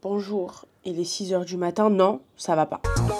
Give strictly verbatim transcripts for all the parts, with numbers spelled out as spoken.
Bonjour, il est six heures du matin, non, ça va pas.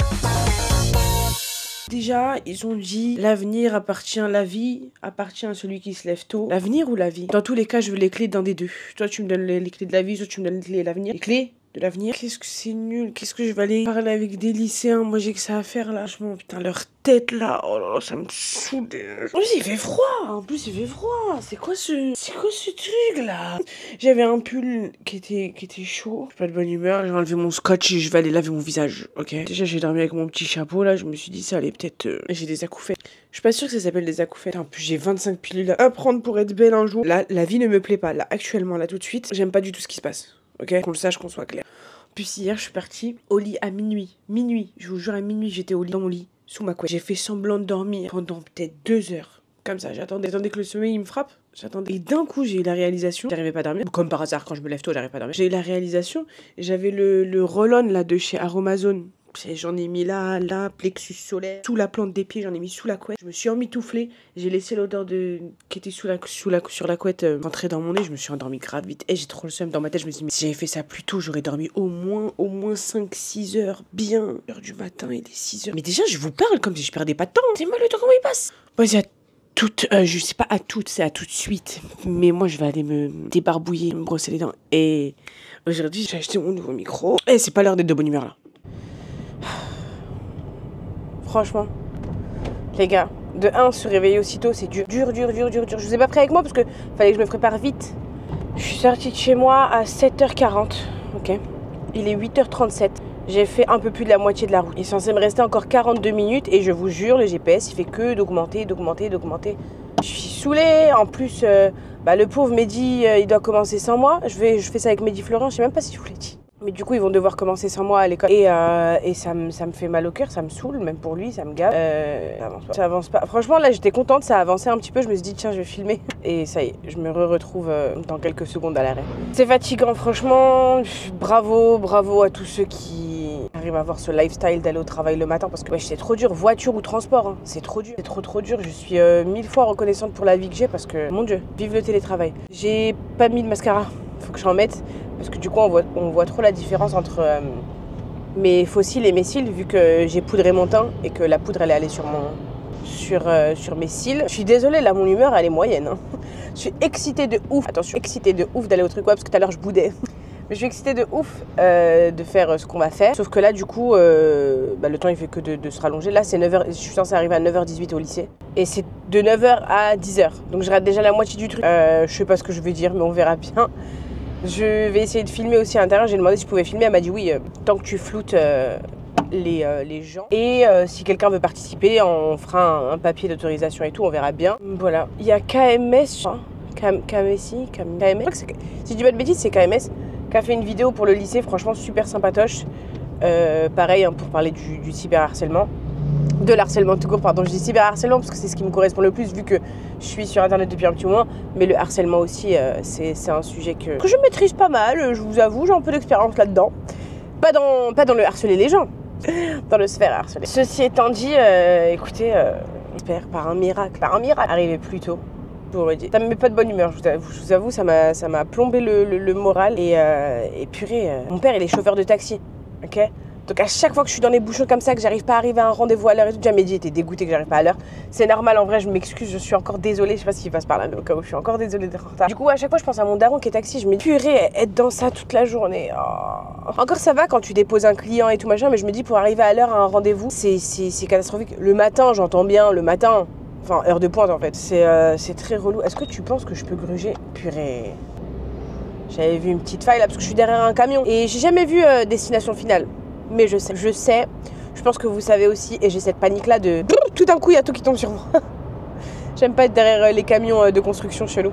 Déjà, ils ont dit l'avenir appartient à la vie, appartient à celui qui se lève tôt. L'avenir ou la vie? Dans tous les cas, je veux les clés d'un des deux. Toi, tu me donnes les, les clés de la vie, toi, tu me donnes les clés de l'avenir. Les clés de l'avenir. Qu'est-ce que c'est nul? Qu'est-ce que je vais aller parler avec des lycéens? Moi, j'ai que ça à faire là. Je m'en putain, leur tête là. Oh là là, ça me saoule. En plus, il fait froid. En plus, il fait froid. C'est quoi ce. C'est quoi ce truc là? J'avais un pull qui était, qui était chaud. J'ai pas de bonne humeur. J'ai enlevé mon scotch et je vais aller laver mon visage. Ok. Déjà, j'ai dormi avec mon petit chapeau là. Je me suis dit, ça allait peut-être. Euh... J'ai des acouphènes. Je suis pas sûre que ça s'appelle des acouphènes. En plus, j'ai vingt-cinq pilules à prendre pour être belle un jour. Là, la vie ne me plaît pas. Là, actuellement, là, tout de suite, j'aime pas du tout ce qui se passe. Ok, qu'on le sache, qu'on soit clair. Puis hier, je suis partie au lit à minuit. Minuit, je vous jure, à minuit, j'étais au lit, dans mon lit, sous ma couette. J'ai fait semblant de dormir pendant peut-être deux heures. Comme ça, j'attendais, j'attendais que le sommeil il me frappe. J'attendais. Et d'un coup, j'ai eu la réalisation. J'arrivais pas à dormir. Comme par hasard, quand je me lève tôt, j'arrive pas à dormir. J'ai eu la réalisation. J'avais le, le roll-on là de chez Aromazone. J'en ai mis là, là, plexus solaire, sous la plante des pieds, j'en ai mis sous la couette. Je me suis emmitouflée, j'ai laissé l'odeur de qui était sous la, sous la, sur la couette euh, rentrer dans mon nez. Je me suis endormie grave vite. Et j'ai trop le seum dans ma tête. Je me suis dit, mais si j'avais fait ça plus tôt, j'aurais dormi au moins, au moins cinq six heures, bien. Heure du matin, il est six heures. Mais déjà, je vous parle comme si je perdais pas de temps. C'est moi le temps, comment il passe? Moi, c'est à toutes, euh, je sais pas à toutes, c'est à tout de suite. Mais moi, je vais aller me débarbouiller, me brosser les dents. Et aujourd'hui, j'ai acheté mon nouveau micro. Et c'est pas l'heure d'être de bonne humeur là. Franchement, les gars, de un, se réveiller aussitôt, c'est dur, dur, dur, dur, dur, dur. Je vous ai pas pris avec moi parce que fallait que je me prépare vite. Je suis sortie de chez moi à sept heures quarante, ok. Il est huit heures trente-sept. J'ai fait un peu plus de la moitié de la route. Il est censé me rester encore quarante-deux minutes et je vous jure, le G P S, il fait que d'augmenter, d'augmenter, d'augmenter. Je suis saoulée. En plus, euh, bah, le pauvre Mehdi, euh, il doit commencer sans moi. Je, vais, je fais ça avec Mehdi Florent, je sais même pas si je vous l'ai dit. Mais du coup, ils vont devoir commencer sans moi à l'école. Et, euh, et ça, me, ça me fait mal au cœur, ça me saoule, même pour lui, ça me gave. Euh, ça avance pas. Ça avance pas. Franchement, là, j'étais contente, ça a avancé un petit peu. Je me suis dit, tiens, je vais filmer. Et ça y est, je me re-retrouve euh, dans quelques secondes à l'arrêt. C'est fatigant, franchement. Bravo, bravo à tous ceux qui arrivent à avoir ce lifestyle d'aller au travail le matin. Parce que ouais, c'est trop dur, voiture ou transport. Hein. C'est trop dur. C'est trop, trop dur. Je suis euh, mille fois reconnaissante pour la vie que j'ai parce que, mon Dieu, vive le télétravail. J'ai pas mis de mascara. Faut que j'en mette. Parce que du coup, on voit, on voit trop la différence entre euh, mes faux cils et mes cils, vu que j'ai poudré mon teint et que la poudre, elle est allée sur, mon, sur, euh, sur mes cils. Je suis désolée, là, mon humeur, elle est moyenne. Hein. Je suis excitée de ouf. Attention, excitée de ouf d'aller au truc web, parce que tout à l'heure, je boudais. Mais je suis excitée de ouf euh, de faire ce qu'on va faire. Sauf que là, du coup, euh, bah, le temps, il fait que de, de se rallonger. Là, c'est neuf heures. Je suis censée arriver à neuf heures dix-huit au lycée. Et c'est de neuf heures à dix heures. Donc, je rate déjà la moitié du truc. Euh, je sais pas ce que je vais dire, mais on verra bien. Je vais essayer de filmer aussi à l'intérieur. J'ai demandé si je pouvais filmer. Elle m'a dit oui, euh, tant que tu floutes euh, les, euh, les gens. Et euh, si quelqu'un veut participer, on fera un, un papier d'autorisation et tout, on verra bien. Voilà. Il y a K M S, K M S I, K M S. Si je dis pas de bêtises, c'est K M S qui a fait une vidéo pour le lycée, franchement super sympatoche. Euh, pareil, hein, pour parler du, du cyberharcèlement. De l'harcèlement tout court, pardon, je dis cyberharcèlement parce que c'est ce qui me correspond le plus vu que je suis sur internet depuis un petit moment, mais le harcèlement aussi, euh, c'est, c'est un sujet que, que je maîtrise pas mal, je vous avoue, j'ai un peu d'expérience là-dedans. Pas dans, pas dans le harceler les gens, dans le se faire harceler. Ceci étant dit, euh, écoutez, euh, j'espère par un miracle, par un miracle, arriver plus tôt. Ça me met pas de bonne humeur, je vous avoue, je vous avoue ça m'a ça m'a plombé le, le, le moral et, euh, et purée, euh, mon père il est chauffeur de taxi, ok. Donc à chaque fois que je suis dans les bouchons comme ça, que j'arrive pas à arriver à un rendez-vous à l'heure et tout, déjà Mehdi était dégoûté que j'arrive pas à l'heure. C'est normal, en vrai, je m'excuse, je suis encore désolée, je sais pas ce qui passe par là, mais au cas où je suis encore désolée d'être en retard. Du coup, à chaque fois, je pense à mon daron qui est taxi, je me dis, purée, être dans ça toute la journée. Oh. Encore ça va quand tu déposes un client et tout machin, mais je me dis, pour arriver à l'heure à un rendez-vous, c'est, c'est, c'est catastrophique. Le matin, j'entends bien, le matin, enfin, heure de pointe en fait, c'est, euh, c'est très relou. Est-ce que tu penses que je peux gruger? Purée. J'avais vu une petite faille là, parce que je suis derrière un camion et j'ai jamais vu euh, destination finale. Mais je sais, je sais, je pense que vous savez aussi, et j'ai cette panique-là de... Tout d'un coup, il y a tout qui tombe sur moi. J'aime pas être derrière les camions de construction chelou.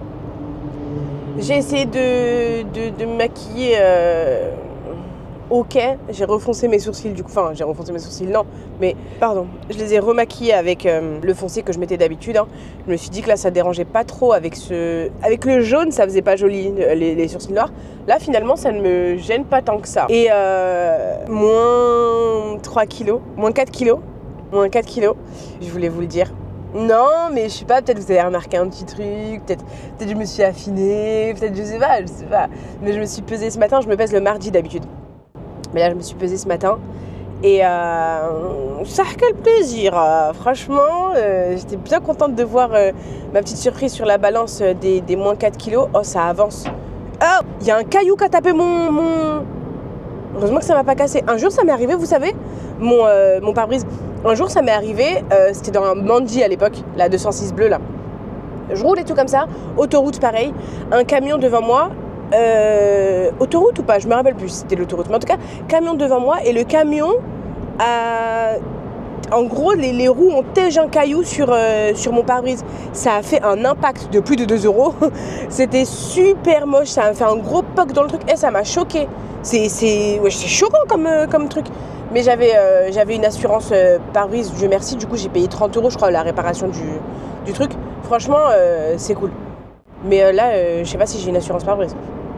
J'ai essayé de, de, de me maquiller euh, ok. J'ai refoncé mes sourcils, du coup, enfin, j'ai refoncé mes sourcils, non, mais, pardon, je les ai remaquillés avec euh, le foncé que je mettais d'habitude. Hein. Je me suis dit que là, ça dérangeait pas trop avec ce... Avec le jaune, ça faisait pas joli, les, les sourcils noirs. Là, finalement, ça ne me gêne pas tant que ça. Et euh, moins trois kilos, moins quatre kilos, moins quatre kilos, je voulais vous le dire. Non, mais je sais pas, peut-être vous avez remarqué un petit truc, peut-être peut-être je me suis affinée, peut-être je sais pas, je sais pas. Mais je me suis pesée ce matin, je me pèse le mardi d'habitude. Mais là, je me suis pesée ce matin et euh, ça a quel plaisir. Euh, franchement, euh, j'étais bien contente de voir euh, ma petite surprise sur la balance des, des moins quatre kilos. Oh, ça avance. Oh, il y a un caillou qui a tapé mon... mon... Heureusement que ça m'a pas cassé. Un jour, ça m'est arrivé, vous savez, mon, euh, mon pare-brise. Un jour, ça m'est arrivé, euh, c'était dans un Manji à l'époque, la deux cent six bleue là. Je roule et tout comme ça, autoroute pareil, un camion devant moi, euh, autoroute ou pas, je me rappelle plus si c'était l'autoroute, mais en tout cas, camion devant moi et le camion a... En gros, les, les roues ont tège un caillou sur, euh, sur mon pare-brise. Ça a fait un impact de plus de deux euros. C'était super moche, ça a fait un gros poc dans le truc et ça m'a choqué. C'est ouais, choquant comme, euh, comme truc. Mais j'avais euh, j'avais une assurance euh, pare-brise, Dieu merci. Du coup, j'ai payé trente euros, je crois, la réparation du, du truc. Franchement, euh, c'est cool. Mais euh, là, euh, je sais pas si j'ai une assurance pare-brise.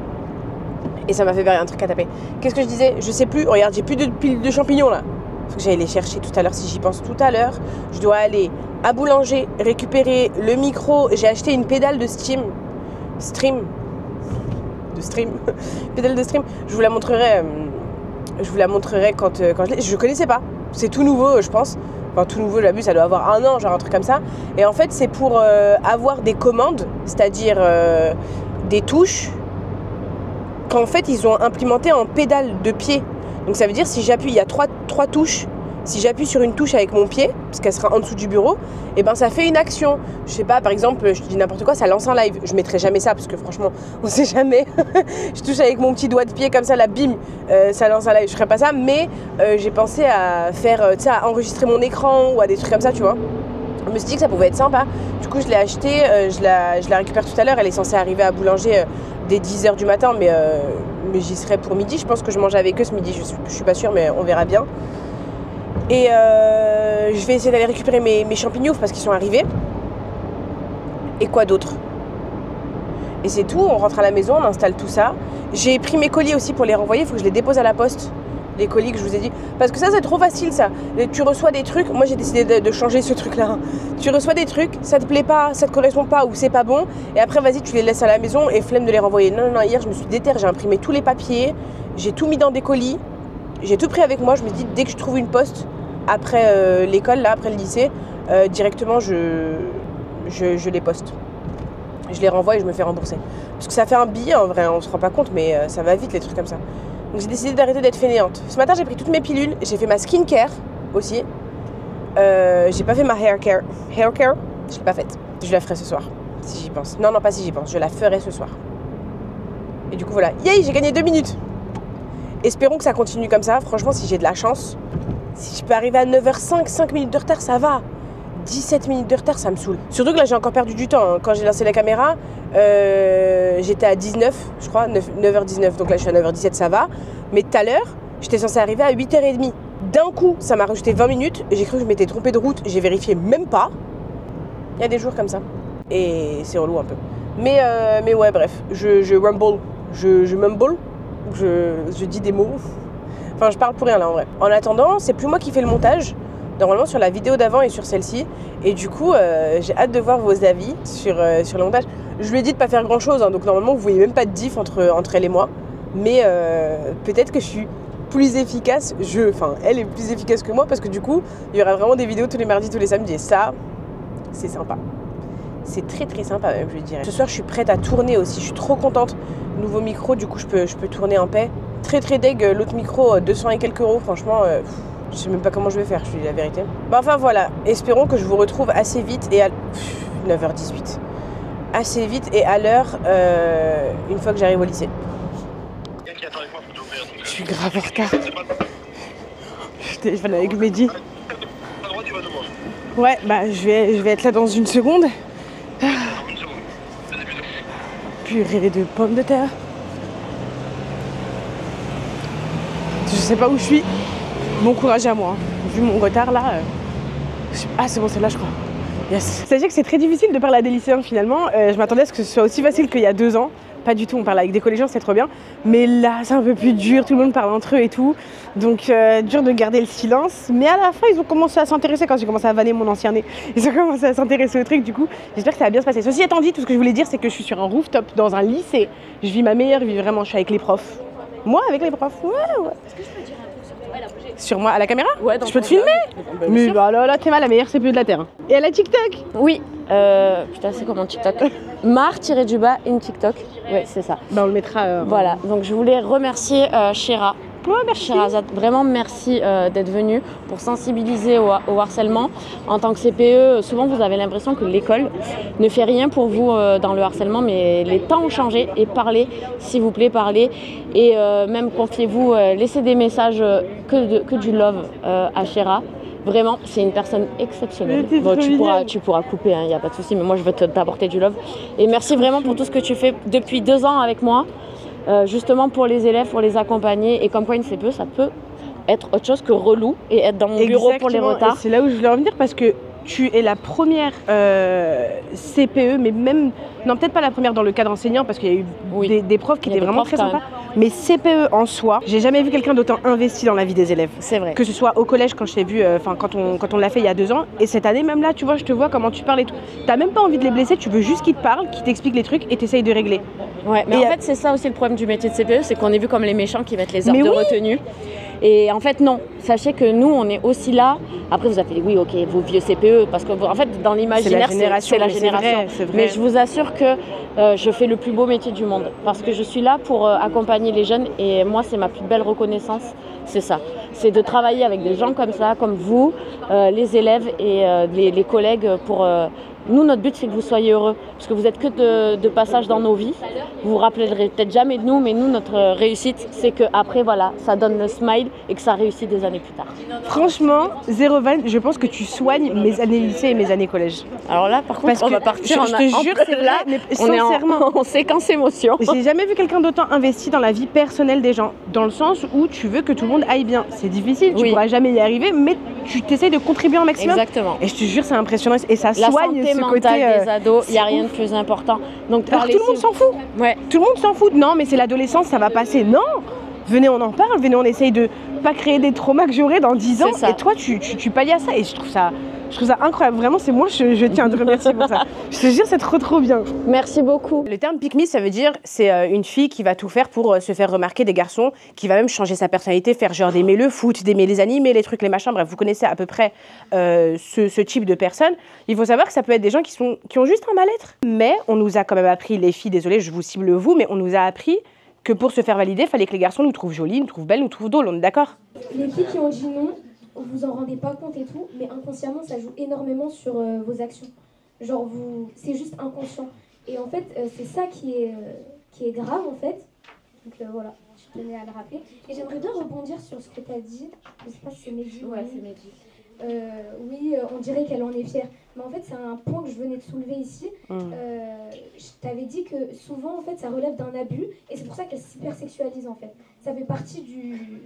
Et ça m'a fait un truc à taper. Qu'est-ce que je disais? Je sais plus. Regarde, j'ai plus de piles de champignons là. Faut que j'aille les chercher tout à l'heure si j'y pense tout à l'heure. Je dois aller à Boulanger, récupérer le micro. J'ai acheté une pédale de Steam. Stream. De stream. Pédale de stream. Je vous la montrerai. Euh, je vous la montrerai quand, euh, quand je l'ai. Je connaissais pas. C'est tout nouveau, je pense. Enfin, tout nouveau, j'ai vu, ça doit avoir un an, genre un truc comme ça. Et en fait, c'est pour euh, avoir des commandes, c'est-à-dire euh, des touches qu'en fait, ils ont implémenté en pédale de pied. Donc ça veut dire si j'appuie, il y a trois, trois touches. Si j'appuie sur une touche avec mon pied, parce qu'elle sera en dessous du bureau, et ben ça fait une action. Je sais pas, par exemple, je te dis n'importe quoi, ça lance un live. Je mettrai jamais ça parce que franchement, on sait jamais. Je touche avec mon petit doigt de pied comme ça, la bim, euh, ça lance un live. Je ferai pas ça, mais euh, j'ai pensé à faire, euh, tu sais, à enregistrer mon écran ou à des trucs comme ça, tu vois. Je me suis dit que ça pouvait être sympa. Du coup, je l'ai acheté, euh, je, la, je la récupère tout à l'heure. Elle est censée arriver à Boulanger euh, dès dix heures du matin, mais, euh, mais j'y serai pour midi. Je pense que je mange avec eux ce midi, je suis, je suis pas sûre, mais on verra bien. Et euh, je vais essayer d'aller récupérer mes, mes champignons parce qu'ils sont arrivés. Et quoi d'autre? Et c'est tout, on rentre à la maison, on installe tout ça. J'ai pris mes colis aussi pour les renvoyer, il faut que je les dépose à la poste. Les colis que je vous ai dit. Parce que ça, c'est trop facile, ça. Tu reçois des trucs. Moi, j'ai décidé de, de changer ce truc-là. Tu reçois des trucs, ça te plaît pas, ça te correspond pas ou c'est pas bon. Et après, vas-y, tu les laisses à la maison et flemme de les renvoyer. Non, non, non. Hier, je me suis déterre, j'ai imprimé tous les papiers. J'ai tout mis dans des colis. J'ai tout pris avec moi. Je me dis, dès que je trouve une poste, après euh, l'école, là, après le lycée, euh, directement, je, je, je les poste. Je les renvoie et je me fais rembourser. Parce que ça fait un billet, en vrai. On se rend pas compte, mais euh, ça va vite, les trucs comme ça. Donc j'ai décidé d'arrêter d'être fainéante. Ce matin, j'ai pris toutes mes pilules. J'ai fait ma skincare aussi. Euh, j'ai pas fait ma hair care. Hair care, je l'ai pas faite. Je la ferai ce soir, si j'y pense. Non, non, pas si j'y pense. Je la ferai ce soir. Et du coup, voilà. Yay, j'ai gagné deux minutes. Espérons que ça continue comme ça. Franchement, si j'ai de la chance, si je peux arriver à neuf heures cinq, cinq minutes de retard, ça va. dix-sept minutes de retard, ça me saoule. Surtout que là, j'ai encore perdu du temps. Hein. Quand j'ai lancé la caméra, euh, j'étais à dix-neuf, je crois, neuf heures dix-neuf. Donc là, je suis à neuf heures dix-sept, ça va. Mais tout à l'heure, j'étais censée arriver à huit heures trente. D'un coup, ça m'a rajouté vingt minutes. J'ai cru que je m'étais trompée de route. J'ai vérifié même pas. Il y a des jours comme ça. Et c'est relou un peu. Mais, euh, mais ouais, bref. Je, je rumble. Je, je mumble. Je, je dis des mots. Enfin, je parle pour rien là, en vrai. En attendant, c'est plus moi qui fais le montage. Normalement sur la vidéo d'avant et sur celle-ci. Et du coup, euh, j'ai hâte de voir vos avis sur, euh, sur le montage. Je lui ai dit de pas faire grand-chose, hein, donc normalement, vous voyez même pas de diff entre, entre elle et moi. Mais euh, peut-être que je suis plus efficace. Je, enfin, elle est plus efficace que moi parce que du coup, il y aura vraiment des vidéos tous les mardis, tous les samedis. Et ça, c'est sympa. C'est très très sympa même, je dirais. Ce soir, je suis prête à tourner aussi. Je suis trop contente. Nouveau micro, du coup, je peux, je peux tourner en paix. Très très deg. L'autre micro, deux cents et quelques euros. Franchement, euh, je sais même pas comment je vais faire, je te dis la vérité. Bah enfin voilà, espérons que je vous retrouve assez vite et à... neuf heures dix-huit. Assez vite et à l'heure, euh, une fois que j'arrive au lycée. Je suis grave en retard. Je téléphone avec Mehdi. Ouais, bah je vais, je vais être là dans une seconde. Purée de pommes de terre. Je sais pas où je suis. Bon courage à moi. Vu mon retard là. Euh... Ah c'est bon, c'est là je crois. Yes. Sachez que c'est très difficile de parler à des lycéens finalement. Euh, je m'attendais à ce que ce soit aussi facile qu'il y a deux ans. pas du tout, on parle avec des collégiens, c'est trop bien. Mais là, c'est un peu plus dur, tout le monde parle entre eux et tout. Donc, euh, dur de garder le silence. Mais à la fin, ils ont commencé à s'intéresser quand j'ai commencé à vanner mon ancien nez. Ils ont commencé à s'intéresser au truc, du coup, j'espère que ça va bien se passer. Ceci étant dit, tout ce que je voulais dire, c'est que je suis sur un rooftop dans un lycée. Je vis ma meilleure vie, vraiment, je suis avec les profs. Moi, avec les profs, ouais, ouais. Est-ce que je peux dire un truc sur toi? Elle a bougé. Sur moi, à la caméra? Ouais, dans je peux te ton filmer? Bah, Mais bah là, là, t'es mal, la meilleure C P E de la Terre. Et elle a TikTok? Oui, euh, putain, c'est comment TikTok? Mar-du-bas in TikTok. Ouais, c'est ça. Bah, on le mettra. Euh, Voilà, donc je voulais remercier euh, Chéra. Ouais, merci. Sherazade, vraiment merci euh, d'être venue pour sensibiliser au, au harcèlement. En tant que C P E, souvent vous avez l'impression que l'école ne fait rien pour vous euh, dans le harcèlement, mais les temps ont changé et parlez, s'il vous plaît, parlez. Et euh, même confiez-vous, euh, laissez des messages euh, que, de, que du love euh, à Chéra. Vraiment, c'est une personne exceptionnelle. Bon, tu, pourras, tu pourras couper, il n'y a pas de souci, mais moi je veux t'apporter du love. Et merci vraiment pour tout ce que tu fais depuis deux ans avec moi. Euh, justement pour les élèves, pour les accompagner, et comme quoi une C P E, ça peut être autre chose que relou et être dans mon bureau pour les retards. C'est là où je voulais revenir parce que tu es la première euh, C P E, mais même, non peut-être pas la première dans le cadre enseignant parce qu'il y a eu oui. des, des profs qui étaient vraiment très sympas, mais C P E en soi, j'ai jamais vu quelqu'un d'autant investi dans la vie des élèves. C'est vrai. Que ce soit au collège quand je t'ai vu, enfin euh, quand on, quand on l'a fait il y a deux ans, et cette année même là, tu vois, je te vois comment tu parles et tout. T'as même pas envie de les blesser, tu veux juste qu'ils te parlent, qu'ils t'expliquent les trucs et t'essayes de régler. Ouais, mais et en fait c'est ça aussi le problème du métier de C P E, c'est qu'on est vu comme les méchants qui mettent les heures mais de oui. retenue. Et en fait non, sachez que nous on est aussi là. Après vous avez dit oui ok vos vieux C P E parce que en fait dans l'imaginaire c'est la génération. C'est vrai, mais je vous assure que euh, je fais le plus beau métier du monde parce que je suis là pour euh, accompagner les jeunes et moi c'est ma plus belle reconnaissance, c'est ça. C'est de travailler avec des gens comme ça, comme vous, euh, les élèves et euh, les, les collègues pour... Euh, nous, notre but, c'est que vous soyez heureux, parce que vous n'êtes que de, de passage dans nos vies. Vous vous rappellerez peut-être jamais de nous, mais nous, notre réussite, c'est qu'après, voilà, ça donne le smile et que ça réussit des années plus tard. Franchement, zéro vanne, je pense que tu soignes mes années lycée et mes années collège. Alors là, par contre, parce on que va partir, je, je te en jure, c'est là, mais on est sincèrement. en, en séquence émotion. J'ai jamais vu quelqu'un d'autant investi dans la vie personnelle des gens, dans le sens où tu veux que tout le monde aille bien. C'est difficile, tu oui. pourras jamais y arriver, mais tu t'essayes de contribuer un maximum. Exactement. Et je te jure, c'est impressionnant et ça la soigne santé ce mentale côté. Euh, des ados, il n'y a rien de plus important. Donc alors tout le monde s'en fout. Ouais. Tout le monde s'en fout. Non, mais c'est l'adolescence, ça va passer. Non. Venez, on en parle. Venez, on essaye de pas créer des traumas que j'aurai dans dix ans. Et toi, tu, tu, tu pallies à ça. Et je trouve ça, je trouve ça incroyable. Vraiment, c'est moi, je, je tiens à te remercier pour ça. Je te jure, c'est trop, trop bien. Merci beaucoup. Le terme pick me, ça veut dire c'est euh, une fille qui va tout faire pour euh, se faire remarquer des garçons, qui va même changer sa personnalité, faire genre d'aimer le foot, d'aimer les animés, les trucs, les machins. Bref, vous connaissez à peu près euh, ce, ce type de personnes. Il faut savoir que ça peut être des gens qui, sont, qui ont juste un mal-être. Mais on nous a quand même appris, les filles, désolé, je vous cible vous, mais on nous a appris que pour se faire valider, il fallait que les garçons nous trouvent jolies, nous trouvent belles, nous trouvent drôles, on est d'accord? Les filles qui ont dit non, vous en rendez pas compte et tout, mais inconsciemment, ça joue énormément sur euh, vos actions. Genre, vous, c'est juste inconscient. Et en fait, euh, c'est ça qui est, euh, qui est grave, en fait. Donc euh, voilà, je tenais à le rappeler. Et j'aimerais bien rebondir sur ce que tu as dit. Je sais pas si c'est Mehdi. Ouais, c'est Mehdi. Euh, oui, euh, on dirait qu'elle en est fière. Mais en fait, c'est un point que je venais de soulever ici. Mmh. Euh, je t'avais dit que souvent, en fait, ça relève d'un abus. Et c'est pour ça qu'elle s'hypersexualise, en fait. Ça fait partie du...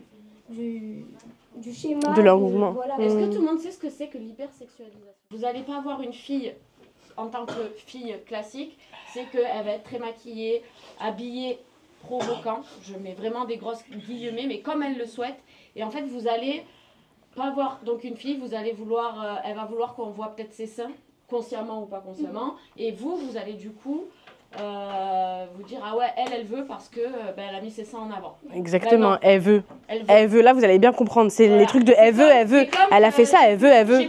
du du schéma de leur mouvement. Voilà. Mmh. Est-ce que tout le monde sait ce que c'est que l'hypersexualisation? Vous n'allez pas avoir une fille en tant que fille classique, c'est qu'elle va être très maquillée, habillée, provoquant. Je mets vraiment des grosses guillemets, mais comme elle le souhaite. Et en fait, vous allez pas voir donc une fille, vous allez vouloir, euh, elle va vouloir qu'on voit peut-être ses seins, consciemment ou pas consciemment. Mmh. Et vous, vous allez du coup Euh, vous dire ah ouais elle elle veut parce que euh, ben, elle a mis ses seins en avant. Exactement, elle veut. elle veut. Elle veut. Là vous allez bien comprendre, c'est voilà. Les trucs de elle veut, elle veut. Elle a fait ça, elle veut, elle veut.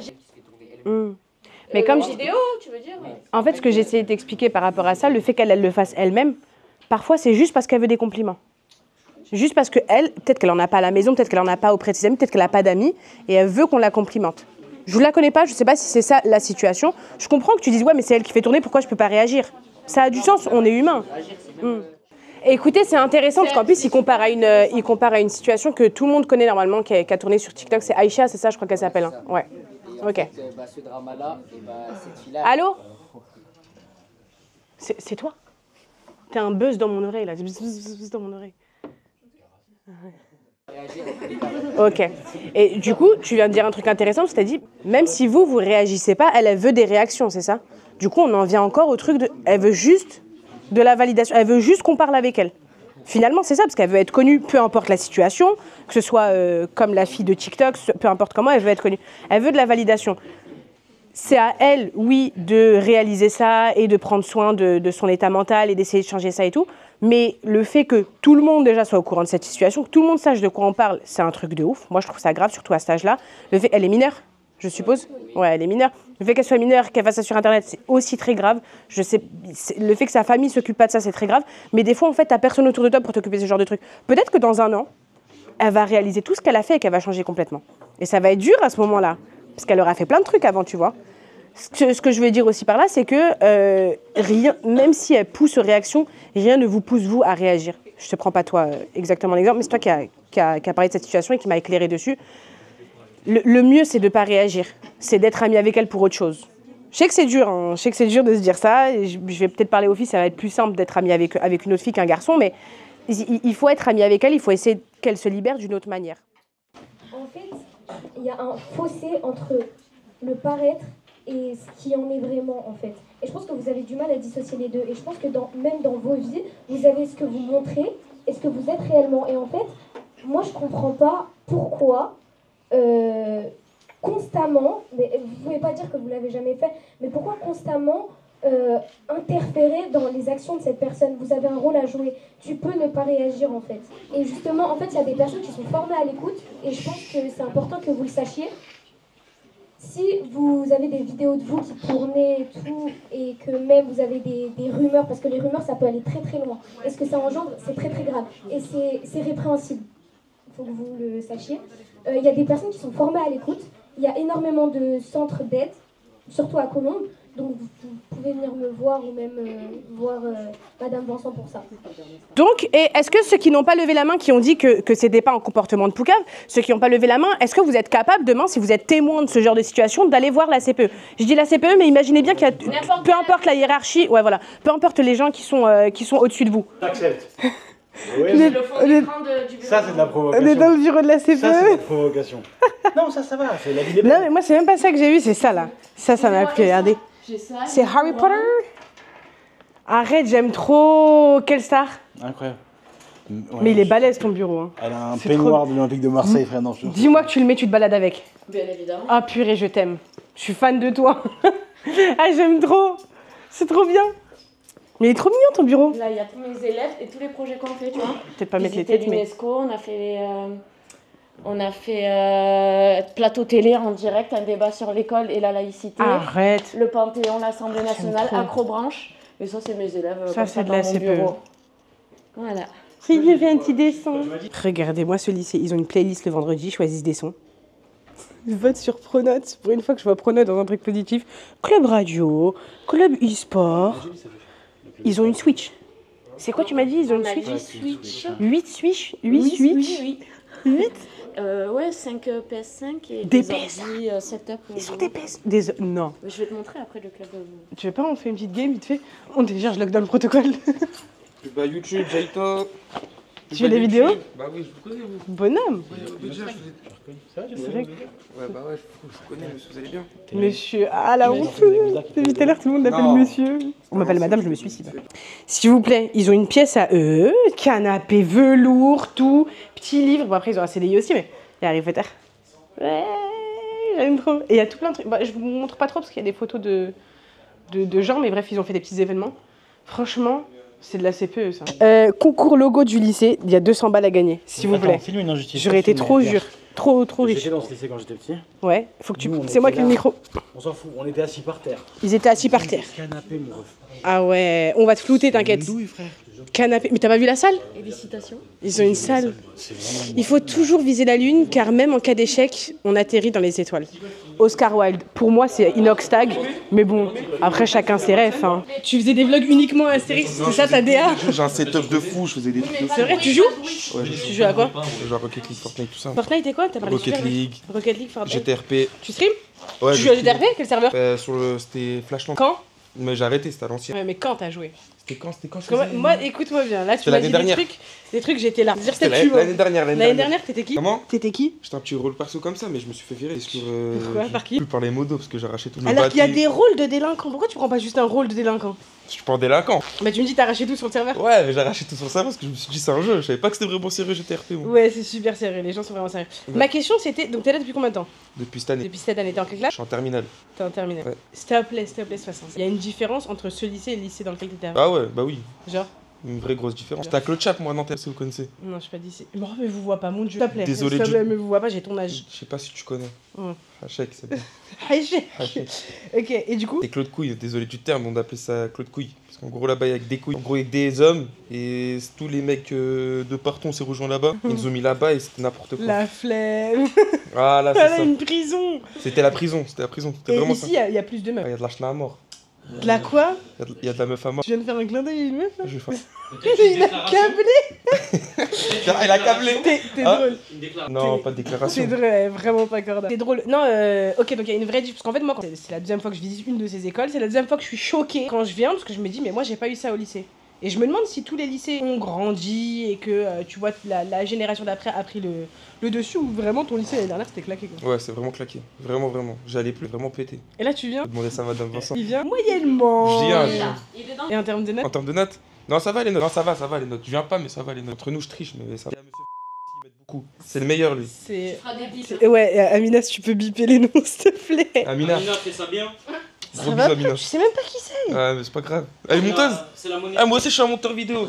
Mmh. Mais euh, comme vidéo, tu veux dire ouais. En fait, ce que j'ai essayé d'expliquer par rapport à ça, le fait qu'elle elle le fasse elle-même, parfois c'est juste parce qu'elle veut des compliments. Juste parce que elle, peut-être qu'elle en a pas à la maison, peut-être qu'elle en a pas auprès de ses amis, peut-être qu'elle a pas d'amis et elle veut qu'on la complimente. Je ne la connais pas, je sais pas si c'est ça la situation. Je comprends que tu dises ouais mais c'est elle qui fait tourner, pourquoi je peux pas réagir? Ça a du sens, on est humain. Mmh. Et écoutez, c'est intéressant parce qu'en plus, il compare, à une, euh, il compare à une situation que tout le monde connaît normalement, qui a, qui a tourné sur TikTok. C'est Aïcha, c'est ça, je crois qu'elle s'appelle. Hein. Ouais. Ok. Fait, bah, ce drama-là, et bah, cette fille-là... Allô? C'est toi? T'as un buzz dans mon oreille, là. Buzz, buzz, buzz dans mon oreille. Ok. Et du coup, tu viens de dire un truc intéressant, tu t'as dit, même si vous, vous réagissez pas, elle, elle veut des réactions, c'est ça? Du coup, on en vient encore au truc de... Elle veut juste de la validation. Elle veut juste qu'on parle avec elle. Finalement, c'est ça, parce qu'elle veut être connue, peu importe la situation, que ce soit euh, comme la fille de TikTok, peu importe comment, elle veut être connue. Elle veut de la validation. C'est à elle, oui, de réaliser ça et de prendre soin de, de son état mental et d'essayer de changer ça et tout. Mais le fait que tout le monde déjà soit au courant de cette situation, que tout le monde sache de quoi on parle, c'est un truc de ouf. Moi, je trouve ça grave, surtout à cet âge-là. Le fait, elle est mineure, je suppose. Ouais, elle est mineure. Le fait qu'elle soit mineure, qu'elle fasse ça sur Internet, c'est aussi très grave. Je sais, le fait que sa famille s'occupe pas de ça, c'est très grave. Mais des fois, en fait, t'as personne autour de toi pour t'occuper de ce genre de trucs. Peut-être que dans un an, elle va réaliser tout ce qu'elle a fait et qu'elle va changer complètement. Et ça va être dur à ce moment-là, parce qu'elle aura fait plein de trucs avant, tu vois. Ce que, ce que je veux dire aussi par là, c'est que euh, rien, même si elle pousse aux réactions, rien ne vous pousse, vous, à réagir. Je te prends pas toi euh, exactement l'exemple, mais c'est toi qui a, qui, a, qui a parlé de cette situation et qui m'a éclairé dessus. Le, le mieux, c'est de ne pas réagir. C'est d'être ami avec elle pour autre chose. Je sais que c'est dur, hein. Je sais que c'est dur de se dire ça. Et je, je vais peut-être parler aux filles, ça va être plus simple d'être ami avec, avec une autre fille qu'un garçon, mais il, il faut être ami avec elle, il faut essayer qu'elle se libère d'une autre manière. En fait, il y a un fossé entre le paraître et ce qui en est vraiment, en fait. Et je pense que vous avez du mal à dissocier les deux. Et je pense que dans, même dans vos vies, vous avez ce que vous montrez et ce que vous êtes réellement. Et en fait, moi, je comprends pas pourquoi, euh, constamment, mais vous pouvez pas dire que vous l'avez jamais fait, mais pourquoi constamment euh, interférer dans les actions de cette personne? Vous avez un rôle à jouer. Tu peux ne pas réagir, en fait. Et justement, en fait, il y a des personnes qui sont formées à l'écoute, et je pense que c'est important que vous le sachiez. Si vous avez des vidéos de vous qui tournaient et tout, et que même vous avez des, des rumeurs, parce que les rumeurs, ça peut aller très très loin, et ce que ça engendre, c'est très très grave, et c'est répréhensible, il faut que vous le sachiez. Il euh, y a des personnes qui sont formées à l'écoute, il y a énormément de centres d'aide, surtout à Colombes, donc vous, vous pouvez venir me voir ou même euh, voir euh, Madame Vincent pour ça. Donc, est-ce que ceux qui n'ont pas levé la main, qui ont dit que, que c'était pas un comportement de poucave, ceux qui n'ont pas levé la main, est-ce que vous êtes capable demain, si vous êtes témoin de ce genre de situation, d'aller voir la C P E? Je dis la C P E, mais imaginez bien qu'il y a, peu importe la hiérarchie, ouais voilà, peu importe les gens qui sont, euh, qui sont au-dessus de vous. T'acceptes. Ouais, le fond d'écran du bureau. Ça, c'est de la provocation. On est dans le bureau de la C P E. Ça, c'est de la provocation. Non, ça, ça va, c'est la vie des belles. Non, mais moi, c'est même pas ça que j'ai vu, c'est ça, là. Ça, ça m'a plu, regardez. C'est Harry Potter. Arrête, j'aime trop. Quelle star. Incroyable. Ouais, mais il est balèze, ton bureau. Hein. Elle a un peignoir trop... de l'Olympique de Marseille, frère. Dis-moi que tu le mets, tu te balades avec. Bien évidemment. Ah, purée, je t'aime. Je suis fan de toi. Ah, j'aime trop. C'est trop bien. Mais il est trop mignon, ton bureau. Là, il y a tous mes élèves et tous les projets qu'on fait, tu vois. Peut-être pas mettre les têtes, mais... l'UNESCO, on a fait... Euh... On a fait euh, plateau télé en direct, un débat sur l'école et la laïcité. Arrête. Le Panthéon, l'Assemblée nationale, Acrobranche. Et ça, c'est mes élèves. Ça, c'est de la C P E. Voilà. Il y avait un petit dessin. Regardez-moi ce lycée. Ils ont une playlist le vendredi, choisissent des sons. Je vote sur Pronote. Pour une fois que je vois Pronote dans un truc positif. Club radio, club e-sport. Ils ont une Switch. C'est quoi, tu m'as dit? Ils ont une Switch. Switch. huit Switch. huit Switch. huit Euh, ouais, cinq P S cinq et des des P S ordi euh, setup. Ils sont des P S. Des... Non. Je vais te montrer après le club. De... Tu veux pas, on fait une petite game vite fait? On télécharge Lockdown Protocol. Bah YouTube, Jaito. Tu fais des vidéos? Bah oui, je vous connais, vous. Bonhomme. Ouais, déjà, je vous ai... C'est vrai. Ouais, bah ouais, je vous connais, monsieur, vous allez bien. Monsieur, ah la honte. Depuis tout à l'heure, tout le monde m'appelle monsieur. On m'appelle madame, je me suicide. S'il vous plaît, ils ont une pièce à eux, canapé, velours, tout, petit livre. Bon, après, ils ont un C D I aussi, mais il y a Harry Potter. Ouais, j'aime trop. Et il y a tout plein de trucs. Bah, je vous montre pas trop parce qu'il y a des photos de, de, de gens, mais bref, ils ont fait des petits événements. Franchement, c'est de la C P E, ça. Euh, concours logo du lycée, il y a deux cents balles à gagner, s'il vous plaît. J'aurais été trop jure. Trop, trop riche. J'étais dans ce lycée quand j'étais petit. Ouais, faut que tu. C'est moi qui ai le micro. On s'en fout, on était assis par terre. Ils étaient assis par terre. Canapé, mon ref. Ah ouais, on va te flouter, t'inquiète. Canapé. Mais t'as pas vu la salle? Et des citations. Ils ont une salle. Il faut toujours viser la lune, car même en cas d'échec, on atterrit dans les étoiles. Oscar Wilde. Pour moi, c'est Inox Tag, mais bon, après chacun ses rêves. Hein. Tu faisais des vlogs uniquement à Astérix, c'est ça ta D A? J'ai un setup de fou, je faisais des trucs de fou. C'est vrai, tu joues? Ouais, je Tu joues à quoi? Genre Rocket League, Fortnite, tout ça. Fortnite et quoi? T'as parlé Rocket super, League. Rocket League, Fortnite. G T R P. Tu stream? Ouais. Tu joues à G T R P? Quel serveur? euh, sur le... C'était Flashland. Quand? Mais j'ai arrêté, c'était à l'ancienne. Ouais, mais quand t'as joué? C'était quand? C'était quand? Moi, moi écoute-moi bien, là tu m'as dit des dernière. trucs, des trucs j'étais là. C'était l'année dernière. L'année dernière, t'étais qui? Comment? T'étais qui? J'étais un petit rôle perso comme ça, mais je me suis fait virer sur. Euh, Pourquoi? Par qui? Plus par les modos parce que j'ai arraché tout mon Alors qu'il y a bâti. des rôles de délinquants, pourquoi tu prends pas juste un rôle de délinquant? Je suis pas un délinquant. Bah tu me dis t'as arraché tout sur le serveur. Ouais, mais j'ai arraché tout sur ça parce que je me suis dit c'est un jeu. Je savais pas que c'était vraiment sérieux G T R P. Moi. Ouais, c'est super sérieux, les gens sont vraiment sérieux. Ouais. Ma question c'était, donc t'es là depuis combien de temps? Depuis cette année. Depuis cette année, t'es en quelle Je classe? suis en terminale. T'es en terminale. Ouais. S'il te plaît, s'il te plaît, sois sincère. Il y a une différence entre ce lycée et le lycée dans lequel t'étais avant. Ah ouais, bah oui. Genre? Une vraie grosse différence. J'étais à Claude Chap, moi, à Nanterre, si vous connaissez. Non, je suis pas d'ici. Mais mais vous voit pas, mon dieu. S'il te plaît. Désolé, S'il te plaît, Ju- mais vous voit pas, j'ai ton âge. Je sais pas si tu connais. Ouais. Hachek, c'est bien. Hachek. Hachek. Ok, et du coup? Et Claude Couille, désolé du terme, on appelait ça Claude Couille. Parce qu'en gros, là-bas, il y a que des couilles. En gros, il y a que des hommes. Et tous les mecs euh, de partout, on s'est rejoints là-bas. Ils nous ont mis là-bas et c'était n'importe quoi. La flemme. Ah là, Ah là, c'est ça. une prison. C'était la prison, c'était la prison. C'était Et vraiment ici, ça. il y, a- il y a plus de Ah, meufs. Il y a de la chena à mort. De la quoi? Il y a de- il y, a de la meuf à mort. Tu viens de faire un clin d'œil à une meuf là? Je vais faire. Il a câblé. Il a câblé. T'es t'es Ah. drôle. Non, pas de déclaration. C'est drôle, ouais, vraiment pas corda. C'est drôle. Non, euh, ok, donc il y a une vraie différence. Parce qu'en fait, moi, quand- c'est c'est la deuxième fois que je visite une de ces écoles. C'est la deuxième fois que je suis choquée quand je viens parce que je me dis, mais moi, j'ai pas eu ça au lycée. Et je me demande si tous les lycées ont grandi et que euh, tu vois, la, la génération d'après a pris le, le dessus ou vraiment ton lycée l'année dernière c'était claqué quoi. Ouais, c'est vraiment claqué. Vraiment, vraiment. J'allais plus vraiment péter. Et là, tu viens, Je demandais ça à Madame Vincent. il vient moyennement. Je viens. Et en termes de notes, En termes de notes Non, ça va les notes. Non, ça va, ça va les notes. Je viens pas, mais ça va les notes. Entre nous, je triche, mais ça va. Il y a monsieur il m'aide beaucoup. C'est le meilleur, lui. c'est. c'est- Ouais, euh, Amina, si tu peux biper les noms, s'il te plaît. Amina. fait ça bien. Ça Gros va bisous, Amina. Je sais même pas qui c'est. Ah, mais c'est pas grave. Elle est monteuse C'est la monnaie. Ah, moi aussi, je suis un monteur vidéo.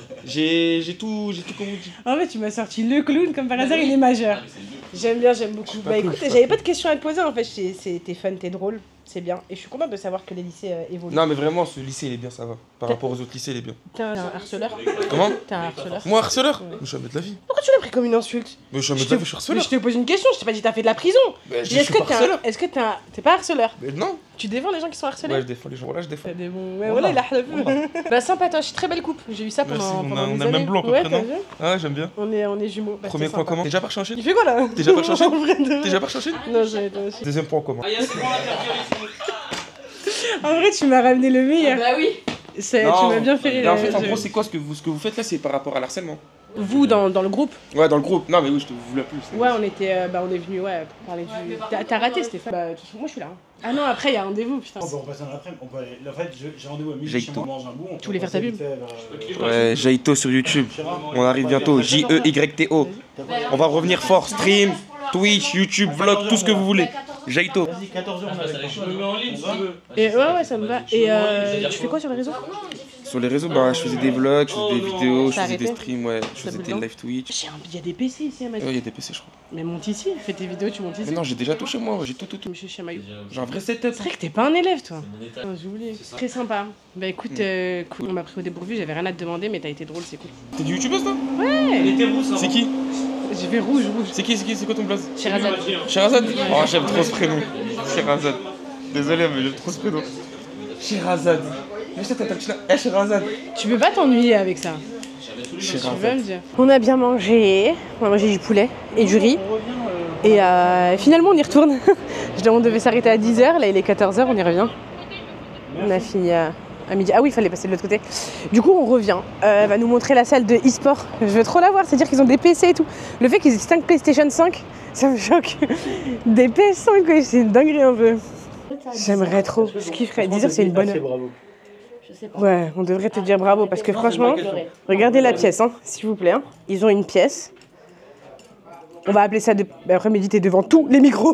J'ai j'ai tout, j'ai tout comme on dit. En fait, tu m'as sorti le clown, comme par hasard, il est majeur. J'aime bien, j'aime beaucoup. pas Bah cool, écoute, je suis j'avais pas pas de questions à te poser en fait. C'est- c'est- T'es fun, t'es drôle, c'est bien. Et je suis contente de savoir que les lycées euh, évoluent. Non, mais vraiment, ce lycée, il est bien, ça va. Par T'as- rapport aux autres lycées, il est bien. T'es un harceleur. Comment T'es un harceleur. Moi, harceleur Ouais. Mais je suis jamais de la vie. Pourquoi tu l'as pris comme une insulte? Mais je suis jamais Je de la te- vie, je suis Mais harceleur. je te pose une question, je t'ai pas dit t'as fait de la prison. Bah, je Je dis, dis, je Est-ce suis que pas t'es un... harceleur. Est-ce que t'es un... T'es pas harceleur? Mais non. Tu défends les gens qui sont harcelés? Ouais, je défends les gens. Voilà, je défends. T'as des bons... Ouais, Voilà. voilà, il a Bah sympatoche, très belle coupe. J'ai eu ça pendant, Merci, on a- pendant on des a le même années. blanc, à peu Ouais, près, t'as non vu? Ah, j'aime bien. On est, on est jumeaux. Bah, Premier c'était point sympa. comment T'es déjà parti en Chine Il fait quoi là? T'es déjà parti en Chine En vrai de T'es vrai. déjà parti en Chine Non, j'ai été aussi. Deuxième point comment Ah, il y a c'est bon l'interview ici. En vrai, tu m'as ramené le meilleur. Bah oui. C'est- Tu Non, m'as bien fait rire. mais en fait, en Je- gros, c'est quoi ce que vous, ce que vous faites là? C'est par rapport à l'harcèlement. Vous, dans, dans le groupe? Ouais, dans le groupe. Non, mais oui, je te voulais plus. c'est- Ouais, on était, euh, bah, on est venu, ouais, pour parler du. T'as t'as raté, Stéphane. Bah, de toute façon, moi, je suis là. hein. Ah non, après, il y a un rendez-vous, putain. On peut repasser dans l'après-midi. On peut aller. En fait, je- j'ai rendez-vous à midi J'ai chez moi, on mange un bout. on Tu peut voulais faire ta passer pub vite fait vers, euh, Ouais, Jaito sur YouTube. Chira. On arrive bientôt. J E Y T O. On va revenir fort. Stream, Twitch, YouTube, vlog, tout ce que vous voulez. Jaito. Vas-y, quatorze heures, on est avec Je toi. me mets en ligne si tu veux. Et ouais, ouais, ça me va. Et euh, tu fais quoi sur les réseaux? Sur les réseaux, bah, je faisais des vlogs, je faisais des vidéos, je T'as faisais des arrêté streams, ouais. Je Ça faisais fait des longtemps live Twitch. J'ai un- Il y a des P C ici à Ouais, Maïs. il y a des P C, je crois. Mais monte ici, fais tes vidéos, tu montes ici. Mais non, j'ai déjà touché moi, j'ai tout, tout, tout. Monsieur Chamaillou. J'ai un vrai setup. C'est vrai que t'es pas un élève, toi. Non, j'ai oublié. Très sympa. Bah écoute, euh, cool. On m'a pris au dépourvu, j'avais rien à te demander, mais t'as été drôle, c'est cool. T'es du youtubeuse toi Il était roux, ça. C'est qui J'ai fait rouge, rouge. C'est qui, c'est qui, c'est quoi ton blaze Sherazade. Sherazade. Oh, j'aime trop ce prénom. Sherazade. Désolé, mais j'aime trop ce prénom. Sherazade. Mais je t'attends, tu l'as. Eh, Sherazade. Tu peux pas t'ennuyer avec ça. Tu vas me dire. On a bien mangé. On a mangé du poulet et du riz. Et euh, finalement, on y retourne. Je dis, on devait s'arrêter à dix heures. Là, il est quatorze heures, on y revient. On a fini à, à midi. Ah oui, il fallait passer de l'autre côté. Du coup, on revient. Euh, elle va nous montrer la salle de e-sport. Je veux trop la voir. C'est-à-dire qu'ils ont des P C et tout. Le fait qu'ils aient cinq PlayStation cinq, ça me choque. Des P S cinq, quoi. C'est une dinguerie un peu. J'aimerais trop. Ce qui ferait dix heures, c'est une bonne heure. Bravo. Ouais, on devrait te dire bravo parce que franchement, regardez la pièce, hein, s'il vous plaît. hein. Ils ont une pièce. On va appeler ça de... bah, après, Mehdi, t'es devant tous les micros.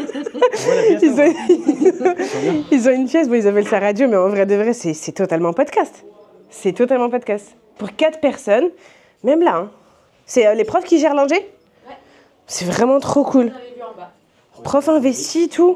ils, ont... ils ont une pièce, bon, ils appellent ça radio, mais en vrai de vrai, c'est c'est totalement podcast. C'est totalement podcast. Pour quatre personnes, même là. hein. C'est euh, les profs qui gèrent l'ingé. C'est vraiment trop cool. Prof investi, tout.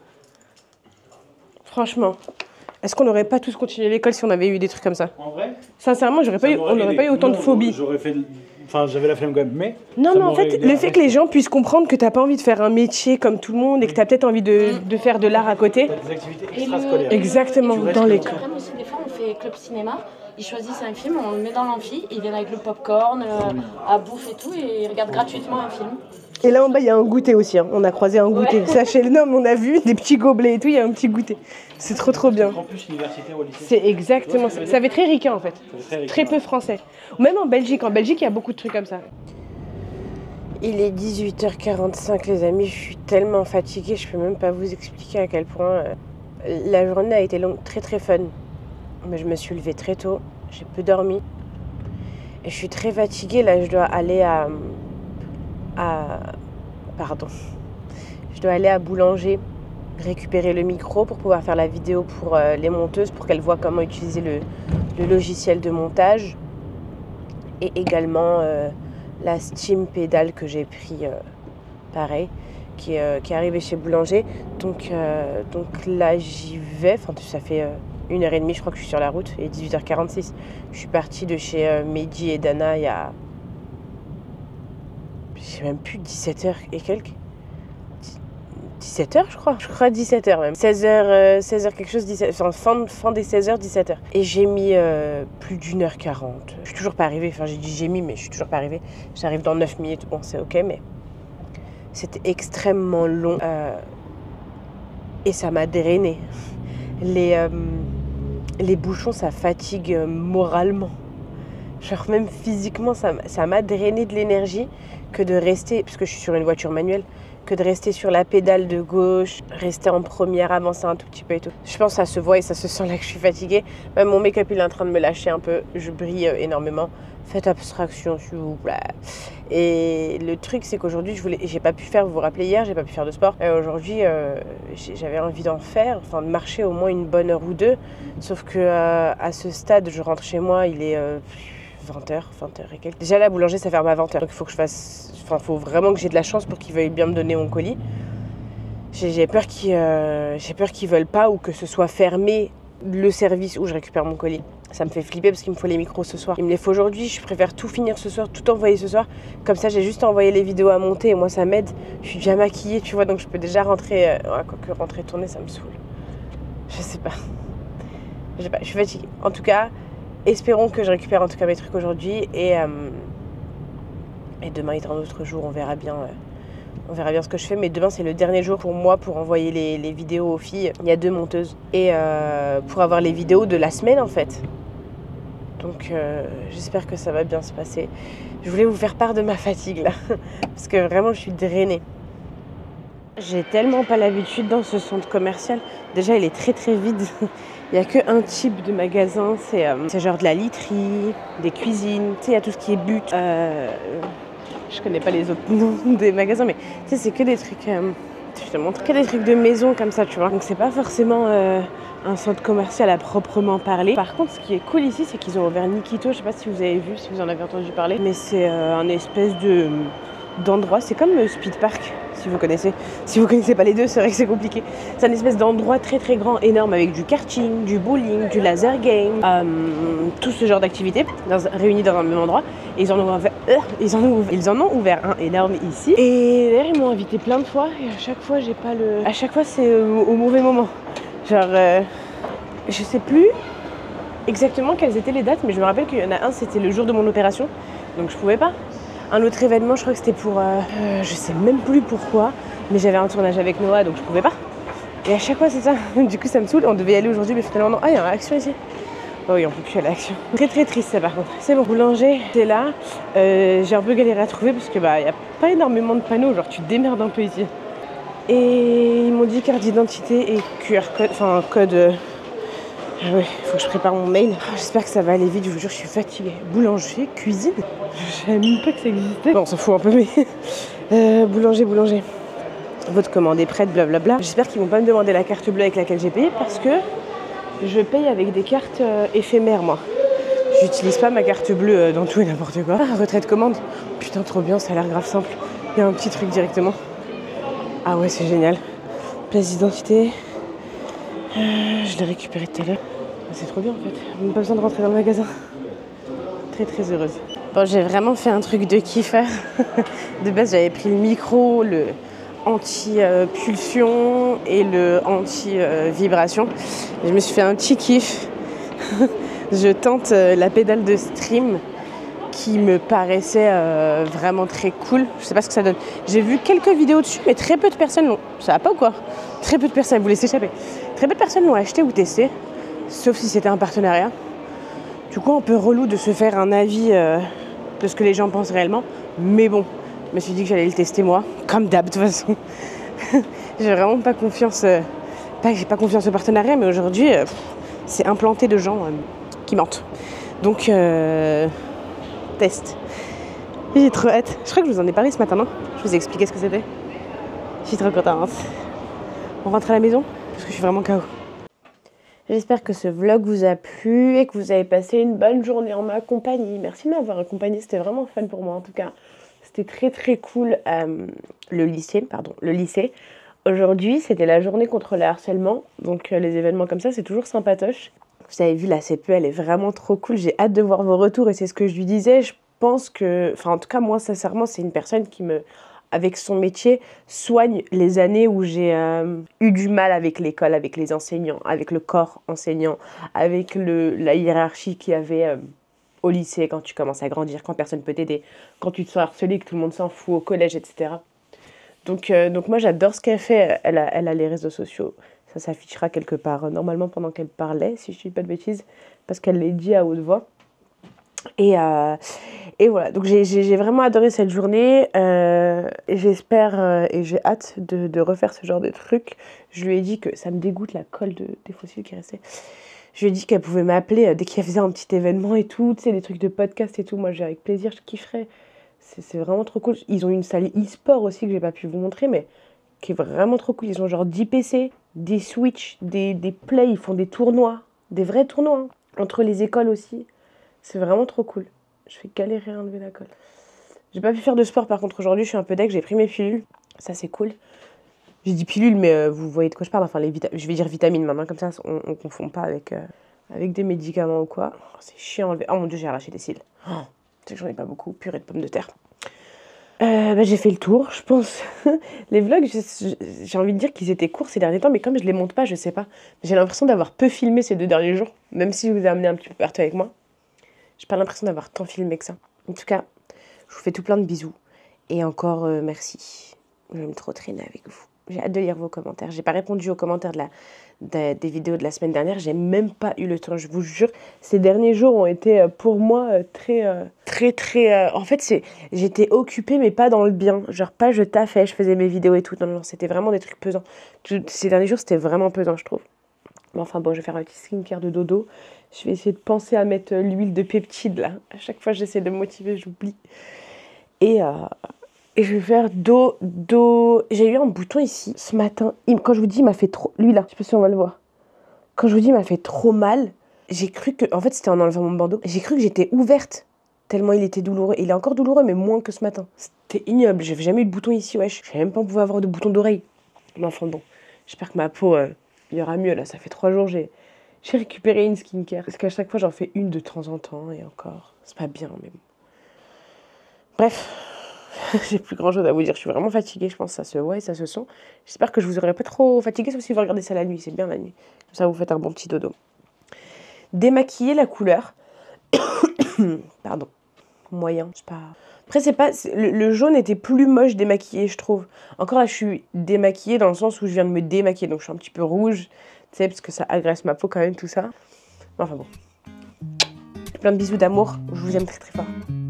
Franchement. Est-ce qu'on n'aurait pas tous continué l'école si on avait eu des trucs comme ça? En vrai, Sincèrement, j'aurais pas eu, on n'aurait pas eu autant de phobie. J'aurais fait. Enfin, j'avais la flemme quand même, mais. Non, ça mais en m'aurait fait, aidé le à fait que les rester. gens puissent comprendre que t'as pas envie de faire un métier comme tout le monde et que t'as peut-être envie de, de faire de l'art à côté. T'as des activités Et le- extrascolaires. Exactement, Tu restes dans comme l'école. Après, aussi, des fois, on fait club cinéma. Ils choisissent un film, on le met dans l'amphi, ils viennent avec le popcorn, euh, à bouffe et tout, et ils regardent gratuitement un film. Et là en bas, il y a un goûter aussi. hein. On a croisé un goûter. Sachez le nom, on a vu des petits gobelets et tout, il y a un petit goûter. C'est trop trop bien. Campus universitaire au lycée. C'est exactement ça. Ça fait très ricain en fait. C'est très Très peu français. Ou même en Belgique. En Belgique, il y a beaucoup de trucs comme ça. Il est dix-huit heures quarante-cinq, les amis. Je suis tellement fatiguée, je peux même pas vous expliquer à quel point euh, la journée a été longue, très très fun. Mais je me suis levée très tôt, j'ai peu dormi. Et je suis très fatiguée, là je dois aller à... à... Pardon. Je dois aller à Boulanger récupérer le micro pour pouvoir faire la vidéo pour euh, les monteuses, pour qu'elles voient comment utiliser le, le logiciel de montage. Et également euh, la Steam pédale que j'ai pris, euh, pareil, qui, euh, qui est arrivée chez Boulanger. Donc, euh, donc là j'y vais, enfin ça fait euh, une heure et demie je crois que je suis sur la route, et dix-huit heures quarante-six. Je suis partie de chez euh, Mehdi et Dana il y a... Je sais même plus, dix-sept heures et quelques. dix-sept heures je crois, je crois dix-sept heures même. seize heures, euh, seize heures quelque chose, dix-sept, enfin fin, fin des seize heures, dix-sept heures. Et j'ai mis euh, plus d'une heure quarante. Je suis toujours pas arrivée, enfin j'ai dit j'ai mis mais je suis toujours pas arrivée. J'arrive dans neuf minutes, bon c'est ok mais c'était extrêmement long euh, et ça m'a drainé. Les, euh, les bouchons ça fatigue euh, moralement. Genre même physiquement ça, ça m'a drainé de l'énergie que de rester, puisque je suis sur une voiture manuelle, que de rester sur la pédale de gauche, rester en première, avancer un tout petit peu et tout. Je pense que ça se voit et ça se sent là que je suis fatiguée. Même mon make-up il est en train de me lâcher un peu, je brille énormément. Faites abstraction s'il vous plaît. Et le truc c'est qu'aujourd'hui je voulais, j'ai pas pu faire, vous vous rappelez hier, j'ai pas pu faire de sport. Et aujourd'hui euh, j'avais envie d'en faire, enfin de marcher au moins une bonne heure ou deux. Sauf que euh, à ce stade je rentre chez moi, il est euh, vingt heures, vingt heures et quelques. Déjà la boulanger ça ferme à vingt heures, donc il faut que je fasse... Enfin, il faut vraiment que j'ai de la chance pour qu'ils veuillent bien me donner mon colis. J'ai peur qu'ils euh, j'ai peur qu'ils veulent pas ou que ce soit fermé le service où je récupère mon colis. Ça me fait flipper parce qu'il me faut les micros ce soir. Il me les faut aujourd'hui, je préfère tout finir ce soir, tout envoyer ce soir. Comme ça, j'ai juste envoyé les vidéos à monter et moi ça m'aide. Je suis déjà maquillée, tu vois, donc je peux déjà rentrer... Euh, ouais, quoique rentrer tourner, ça me saoule. Je sais pas. Je sais pas, je suis fatiguée. En tout cas, espérons que je récupère en tout cas mes trucs aujourd'hui et... Euh, Et demain est un autre jour, on verra bien, euh, on verra bien ce que je fais. Mais demain c'est le dernier jour pour moi pour envoyer les, les vidéos aux filles. Il y a deux monteuses. Et euh, pour avoir les vidéos de la semaine en fait. Donc euh, j'espère que ça va bien se passer. Je voulais vous faire part de ma fatigue là. Parce que vraiment je suis drainée. J'ai tellement pas l'habitude dans ce centre commercial. Déjà il est très très vide. Il n'y a qu'un type de magasin. C'est euh, genre de la literie, des cuisines. Tu sais, il y a tout ce qui est but. Euh, Je connais pas les autres noms des magasins, mais tu sais, c'est que des trucs, euh, je te montre, que des trucs de maison comme ça, tu vois. Donc c'est pas forcément euh, un centre commercial à proprement parler. Par contre, ce qui est cool ici, c'est qu'ils ont ouvert Nikito. Je sais pas si vous avez vu, si vous en avez entendu parler, mais c'est euh, un espèce de d'endroit. C'est comme le Speed Park, si vous connaissez. Si vous connaissez pas les deux, c'est vrai que c'est compliqué. C'est un espèce d'endroit très très grand, énorme, avec du karting, du bowling, du laser game, euh, tout ce genre d'activités réunis dans un même endroit. Et ils en ont ouvert, euh, ils en ont ouvert, ils en ont ouvert un énorme ici. Et d'ailleurs ils m'ont invité plein de fois et à chaque fois j'ai pas le, à chaque fois c'est au, au mauvais moment. Genre euh, je sais plus exactement quelles étaient les dates, mais je me rappelle qu'il y en a un, c'était le jour de mon opération, donc je pouvais pas. Un autre événement, je crois que c'était pour, euh, euh, je sais même plus pourquoi, mais j'avais un tournage avec Noah, donc je pouvais pas. Et à chaque fois c'est ça. Du coup ça me saoule. On devait y aller aujourd'hui, mais finalement non. Ah, il y a une réaction ici. Oh oui, on peut plus aller à l'action. Très très triste ça par contre. C'est bon, boulanger, c'est là. Euh, j'ai un peu galéré à trouver parce que bah y a pas énormément de panneaux, genre tu te démerdes un peu ici. Et ils m'ont dit carte d'identité et Q R code, enfin code. Euh... Ah ouais, faut que je prépare mon mail. Oh, j'espère que ça va aller vite, je vous jure, je suis fatiguée. Boulanger, cuisine. Je savais même pas que ça existait. Bon, on s'en fout un peu, mais euh, boulanger, boulanger. Votre commande est prête, blablabla. J'espère qu'ils vont pas me demander la carte bleue avec laquelle j'ai payé parce que je paye avec des cartes euh, éphémères, moi. J'utilise pas ma carte bleue euh, dans tout et n'importe quoi. Ah, retrait de commande. Putain, trop bien, ça a l'air grave simple. Il y a un petit truc directement. Ah ouais, c'est génial. Place d'identité. Euh, je l'ai récupéré tout à l'heure. C'est trop bien en fait. Même pas besoin de rentrer dans le magasin. Très très heureuse. Bon, j'ai vraiment fait un truc de kiffer. De base, j'avais pris le micro, le anti-pulsion et le anti-vibration. Je me suis fait un petit kiff. Je tente la pédale de stream qui me paraissait euh, vraiment très cool. Je sais pas ce que ça donne. J'ai vu quelques vidéos dessus, mais très peu de personnes l'ont. Ça va pas ou quoi? Très peu de personnes, vous laissez échapper. Très peu de personnes l'ont acheté ou testé, sauf si c'était un partenariat. Du coup, un peu relou de se faire un avis euh, de ce que les gens pensent réellement. Mais bon, je me suis dit que j'allais le tester moi, comme d'hab de toute façon. J'ai vraiment pas confiance. Euh, pas que j'ai pas confiance au partenariat, mais aujourd'hui, euh, c'est implanté de gens euh, qui mentent. Donc, euh, test. J'ai trop hâte. Je crois que je vous en ai parlé ce matin, non? Je vous ai expliqué ce que c'était. Je suis trop contente. On rentre à la maison parce que je suis vraiment K O. J'espère que ce vlog vous a plu et que vous avez passé une bonne journée en ma compagnie. Merci de m'avoir accompagné, c'était vraiment fun pour moi en tout cas. C'était très très cool euh, le lycée, pardon, le lycée. Aujourd'hui, c'était la journée contre le harcèlement. Donc euh, les événements comme ça, c'est toujours sympatoche. Vous avez vu, la C P E, elle est vraiment trop cool. J'ai hâte de voir vos retours et c'est ce que je lui disais. Je pense que, enfin en tout cas moi sincèrement, c'est une personne qui me, avec son métier, soigne les années où j'ai euh, eu du mal avec l'école, avec les enseignants, avec le corps enseignant, avec le, la hiérarchie qu'il y avait euh, au lycée quand tu commences à grandir, quand personne peut t'aider, quand tu te sens harcelé, que tout le monde s'en fout au collège, et cetera. Donc, euh, donc moi j'adore ce qu'elle fait, elle a, elle a les réseaux sociaux, ça s'affichera quelque part, normalement pendant qu'elle parlait, si je ne dis pas de bêtises, parce qu'elle l'a dit à haute voix. Et, euh, et voilà, donc j'ai vraiment adoré cette journée, euh, et j'espère euh, et j'ai hâte de, de refaire ce genre de truc. Je lui ai dit que ça me dégoûte la colle de, des fossiles qui restait. Je lui ai dit qu'elle pouvait m'appeler dès qu'il faisait un petit événement et tout, tu sais, des trucs de podcast et tout, moi j'ai avec plaisir, je kifferais. C'est vraiment trop cool. Ils ont une salle e-sport aussi que j'ai pas pu vous montrer, mais qui est vraiment trop cool. Ils ont genre dix P C, des Switch, des, des Play, ils font des tournois, des vrais tournois, hein, entre les écoles aussi. C'est vraiment trop cool. Je vais galérer à enlever la colle. J'ai pas pu faire de sport par contre aujourd'hui, je suis un peu deg, j'ai pris mes pilules. Ça c'est cool. J'ai dit pilules, mais euh, vous voyez de quoi je parle. Enfin, les je vais dire vitamines maintenant, comme ça on, on confond pas avec, euh, avec des médicaments ou quoi. Oh, c'est chiant à enlever. Oh mon dieu, j'ai arraché des cils. Oh, c'est que j'en ai pas beaucoup. Purée de pommes de terre. Euh, bah, j'ai fait le tour, je pense. Les vlogs, j'ai envie de dire qu'ils étaient courts ces derniers temps, mais comme je les monte pas, je sais pas. J'ai l'impression d'avoir peu filmé ces deux derniers jours, même si je vous ai amené un petit peu partout avec moi. J'ai pas l'impression d'avoir tant filmé que ça. En tout cas, je vous fais tout plein de bisous. Et encore euh, merci. J'aime trop traîner avec vous. J'ai hâte de lire vos commentaires. J'ai pas répondu aux commentaires de la, de, des vidéos de la semaine dernière. J'ai même pas eu le temps. Je vous jure, ces derniers jours ont été pour moi très, très, très. Euh, en fait, j'étais occupée, mais pas dans le bien. Genre pas je taffais, je faisais mes vidéos et tout. Non, non, c'était vraiment des trucs pesants. Ces derniers jours, c'était vraiment pesant, je trouve. Mais enfin bon, je vais faire un petit skincare de dodo. Je vais essayer de penser à mettre l'huile de peptide là. À chaque fois, j'essaie de me motiver, j'oublie. Et euh, Et je vais faire dos, dos... J'ai eu un bouton ici, ce matin. Il, quand je vous dis, il m'a fait trop... Lui, là, je sais pas si on va le voir. Quand je vous dis, il m'a fait trop mal, j'ai cru que... En fait, c'était en enlevant mon bandeau. J'ai cru que j'étais ouverte, tellement il était douloureux. Il est encore douloureux, mais moins que ce matin. C'était ignoble. J'avais jamais eu de bouton ici, wesh. Je savais même pas qu'on pouvait avoir de bouton d'oreille. Mais enfin, bon. J'espère que ma peau, euh, il y aura mieux, là. Ça fait trois jours, j'ai... J'ai récupéré une skincare. Parce qu'à chaque fois, j'en fais une de temps en temps, et encore. C'est pas bien, mais bon. Bref... J'ai plus grand chose à vous dire, je suis vraiment fatiguée, je pense que ça se voit et ça se sent. J'espère que je vous aurai pas trop fatiguée, sauf si vous regardez ça la nuit, c'est bien la nuit. Comme ça vous faites un bon petit dodo. Démaquiller la couleur. Pardon. Moyen, c'est pas... Après c'est pas... Le, le jaune était plus moche démaquillé, je trouve. Encore là je suis démaquillée dans le sens où je viens de me démaquiller, donc je suis un petit peu rouge, tu sais, parce que ça agresse ma peau quand même tout ça. Enfin bon. Plein de bisous d'amour, je vous aime très très fort.